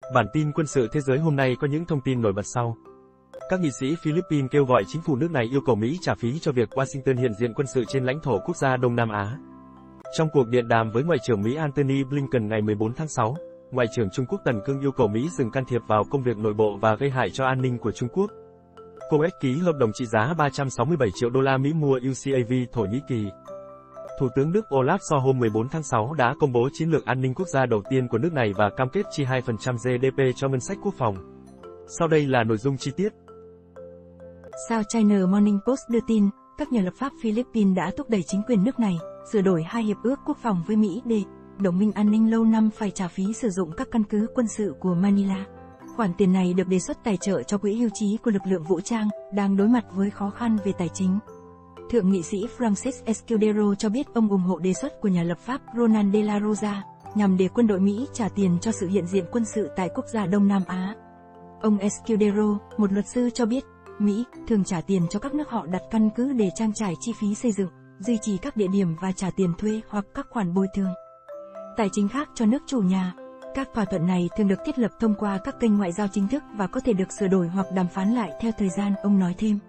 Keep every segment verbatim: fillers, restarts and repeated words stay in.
Bản tin quân sự thế giới hôm nay có những thông tin nổi bật sau. Các nghị sĩ Philippines kêu gọi chính phủ nước này yêu cầu Mỹ trả phí cho việc Washington hiện diện quân sự trên lãnh thổ quốc gia Đông Nam Á. Trong cuộc điện đàm với Ngoại trưởng Mỹ Antony Blinken ngày mười bốn tháng sáu, Ngoại trưởng Trung Quốc Tần Cương yêu cầu Mỹ dừng can thiệp vào công việc nội bộ và gây hại cho an ninh của Trung Quốc. Coes ký hợp đồng trị giá ba trăm sáu mươi bảy triệu đô la Mỹ mua u xê a vê Thổ Nhĩ Kỳ. Thủ tướng Đức Olaf Scholz hôm mười bốn tháng sáu đã công bố chiến lược an ninh quốc gia đầu tiên của nước này và cam kết chi hai phần trăm giê đê pê cho ngân sách quốc phòng. Sau đây là nội dung chi tiết. South China Morning Post đưa tin, các nhà lập pháp Philippines đã thúc đẩy chính quyền nước này sửa đổi hai hiệp ước quốc phòng với Mỹ để đồng minh an ninh lâu năm phải trả phí sử dụng các căn cứ quân sự của Manila. Khoản tiền này được đề xuất tài trợ cho quỹ hưu trí của lực lượng vũ trang đang đối mặt với khó khăn về tài chính. Thượng nghị sĩ Francis Escudero cho biết ông ủng hộ đề xuất của nhà lập pháp Ronald De La Rosa nhằm để quân đội Mỹ trả tiền cho sự hiện diện quân sự tại quốc gia Đông Nam Á. Ông Escudero, một luật sư cho biết, Mỹ thường trả tiền cho các nước họ đặt căn cứ để trang trải chi phí xây dựng, duy trì các địa điểm và trả tiền thuê hoặc các khoản bồi thường tài chính khác cho nước chủ nhà. Các thỏa thuận này thường được thiết lập thông qua các kênh ngoại giao chính thức và có thể được sửa đổi hoặc đàm phán lại theo thời gian, ông nói thêm.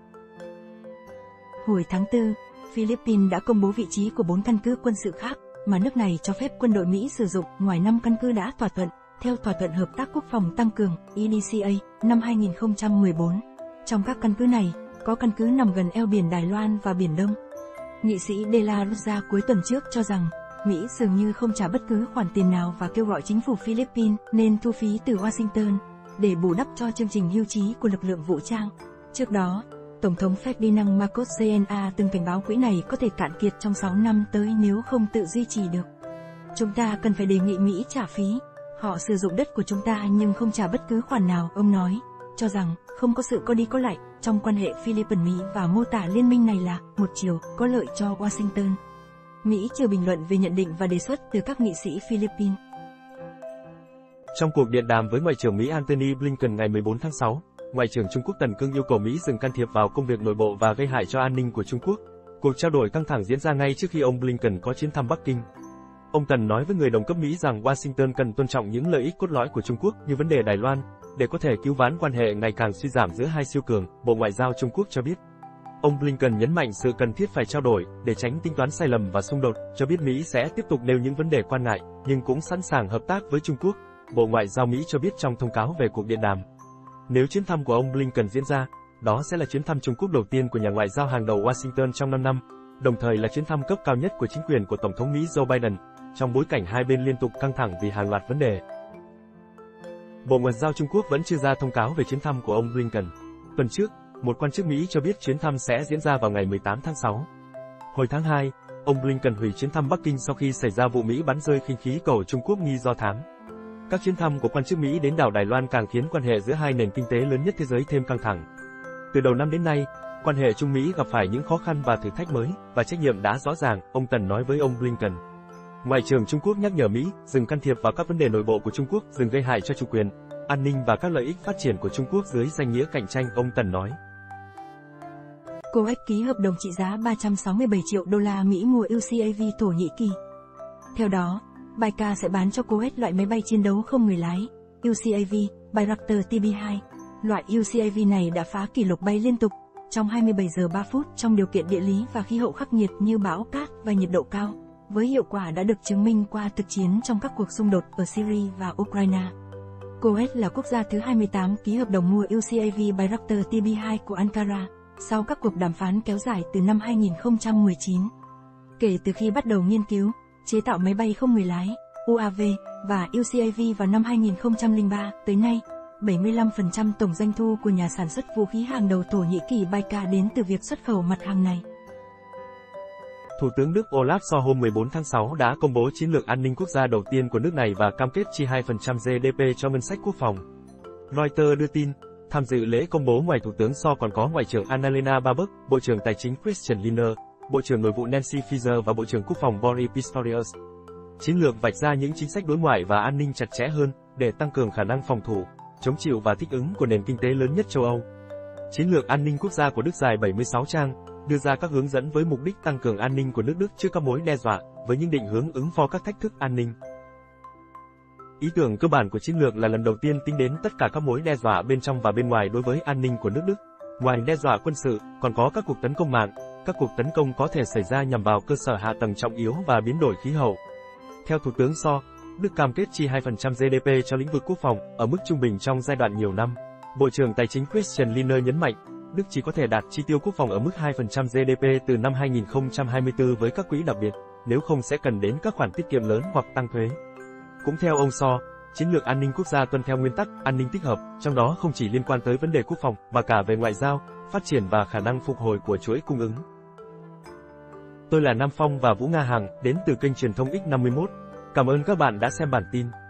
Hồi tháng tư, Philippines đã công bố vị trí của bốn căn cứ quân sự khác mà nước này cho phép quân đội Mỹ sử dụng ngoài năm căn cứ đã thỏa thuận, theo thỏa thuận hợp tác quốc phòng tăng cường E D C A năm hai nghìn không trăm mười bốn. Trong các căn cứ này, có căn cứ nằm gần eo biển Đài Loan và Biển Đông. Nghị sĩ De La Rosa cuối tuần trước cho rằng, Mỹ dường như không trả bất cứ khoản tiền nào và kêu gọi chính phủ Philippines nên thu phí từ Washington để bù đắp cho chương trình hưu trí của lực lượng vũ trang. Trước đó, Tổng thống Ferdinand Marcos Jr từng cảnh báo quỹ này có thể cạn kiệt trong sáu năm tới nếu không tự duy trì được. Chúng ta cần phải đề nghị Mỹ trả phí. Họ sử dụng đất của chúng ta nhưng không trả bất cứ khoản nào, ông nói, cho rằng không có sự có đi có lại trong quan hệ Philippines-Mỹ và mô tả liên minh này là một chiều, có lợi cho Washington. Mỹ chưa bình luận về nhận định và đề xuất từ các nghị sĩ Philippines. Trong cuộc điện đàm với Ngoại trưởng Mỹ Antony Blinken ngày mười bốn tháng sáu, Ngoại trưởng Trung Quốc Tần Cương yêu cầu Mỹ dừng can thiệp vào công việc nội bộ và gây hại cho an ninh của Trung Quốc. Cuộc trao đổi căng thẳng diễn ra ngay trước khi ông Blinken có chuyến thăm Bắc Kinh. Ông Tần nói với người đồng cấp Mỹ rằng Washington cần tôn trọng những lợi ích cốt lõi của Trung Quốc như vấn đề Đài Loan, để có thể cứu vãn quan hệ ngày càng suy giảm giữa hai siêu cường, Bộ Ngoại giao Trung Quốc cho biết. Ông Blinken nhấn mạnh sự cần thiết phải trao đổi để tránh tính toán sai lầm và xung đột, cho biết Mỹ sẽ tiếp tục nêu những vấn đề quan ngại, nhưng cũng sẵn sàng hợp tác với Trung Quốc, Bộ Ngoại giao Mỹ cho biết trong thông cáo về cuộc điện đàm. Nếu chuyến thăm của ông Blinken diễn ra, đó sẽ là chuyến thăm Trung Quốc đầu tiên của nhà ngoại giao hàng đầu Washington trong năm năm, đồng thời là chuyến thăm cấp cao nhất của chính quyền của Tổng thống Mỹ Joe Biden, trong bối cảnh hai bên liên tục căng thẳng vì hàng loạt vấn đề. Bộ Ngoại giao Trung Quốc vẫn chưa ra thông cáo về chuyến thăm của ông Blinken. Tuần trước, một quan chức Mỹ cho biết chuyến thăm sẽ diễn ra vào ngày mười tám tháng sáu. Hồi tháng hai, ông Blinken hủy chuyến thăm Bắc Kinh sau khi xảy ra vụ Mỹ bắn rơi khinh khí cầu Trung Quốc nghi do thám. Các chuyến thăm của quan chức Mỹ đến đảo Đài Loan càng khiến quan hệ giữa hai nền kinh tế lớn nhất thế giới thêm căng thẳng. Từ đầu năm đến nay, quan hệ Trung Mỹ gặp phải những khó khăn và thử thách mới, và trách nhiệm đã rõ ràng, ông Tần nói với ông Blinken. Ngoại trưởng Trung Quốc nhắc nhở Mỹ dừng can thiệp vào các vấn đề nội bộ của Trung Quốc, dừng gây hại cho chủ quyền, an ninh và các lợi ích phát triển của Trung Quốc dưới danh nghĩa cạnh tranh, ông Tần nói. Coes ký hợp đồng trị giá ba trăm sáu mươi bảy triệu đô la Mỹ mua u xê a vê Thổ Nhĩ Kỳ. Theo đó, Baykar sẽ bán cho Coes loại máy bay chiến đấu không người lái, u xê a vê Bayraktar T B hai. Loại u xê a vê này đã phá kỷ lục bay liên tục trong hai mươi bảy giờ ba phút trong điều kiện địa lý và khí hậu khắc nghiệt như bão cát và nhiệt độ cao, với hiệu quả đã được chứng minh qua thực chiến trong các cuộc xung đột ở Syria và Ukraine. Coes là quốc gia thứ hai mươi tám ký hợp đồng mua u xê a vê Bayraktar T B hai của Ankara, sau các cuộc đàm phán kéo dài từ năm hai nghìn không trăm mười chín. Kể từ khi bắt đầu nghiên cứu, chế tạo máy bay không người lái, U A V, và u xê a vê vào năm hai nghìn không trăm lẻ ba, tới nay, bảy mươi lăm phần trăm tổng doanh thu của nhà sản xuất vũ khí hàng đầu Thổ Nhĩ Kỳ Baykar đến từ việc xuất khẩu mặt hàng này. Thủ tướng Đức Olaf Scholz hôm mười bốn tháng sáu đã công bố chiến lược an ninh quốc gia đầu tiên của nước này và cam kết chi hai phần trăm giê đê pê cho ngân sách quốc phòng. Reuters đưa tin, tham dự lễ công bố ngoài Thủ tướng Scholz còn có Ngoại trưởng Annalena Baerbock, Bộ trưởng Tài chính Christian Lindner, Bộ trưởng Nội vụ Nancy Faeser và Bộ trưởng Quốc phòng Boris Pistorius. Chiến lược vạch ra những chính sách đối ngoại và an ninh chặt chẽ hơn để tăng cường khả năng phòng thủ, chống chịu và thích ứng của nền kinh tế lớn nhất châu Âu. Chiến lược an ninh quốc gia của Đức dài bảy mươi sáu trang, đưa ra các hướng dẫn với mục đích tăng cường an ninh của nước Đức trước các mối đe dọa, với những định hướng ứng phó các thách thức an ninh. Ý tưởng cơ bản của chiến lược là lần đầu tiên tính đến tất cả các mối đe dọa bên trong và bên ngoài đối với an ninh của nước Đức. Ngoài đe dọa quân sự, còn có các cuộc tấn công mạng. Các cuộc tấn công có thể xảy ra nhằm vào cơ sở hạ tầng trọng yếu và biến đổi khí hậu. Theo Thủ tướng Scholz, Đức cam kết chi hai phần trăm giê đê pê cho lĩnh vực quốc phòng, ở mức trung bình trong giai đoạn nhiều năm. Bộ trưởng Tài chính Christian Lindner nhấn mạnh, Đức chỉ có thể đạt chi tiêu quốc phòng ở mức hai phần trăm giê đê pê từ năm hai nghìn không trăm hai mươi tư với các quỹ đặc biệt, nếu không sẽ cần đến các khoản tiết kiệm lớn hoặc tăng thuế. Cũng theo ông Scholz, chiến lược an ninh quốc gia tuân theo nguyên tắc an ninh tích hợp, trong đó không chỉ liên quan tới vấn đề quốc phòng, mà cả về ngoại giao, phát triển và khả năng phục hồi của chuỗi cung ứng. Tôi là Nam Phong và Vũ Nga Hằng, đến từ kênh truyền thông X năm mươi mốt. Cảm ơn các bạn đã xem bản tin.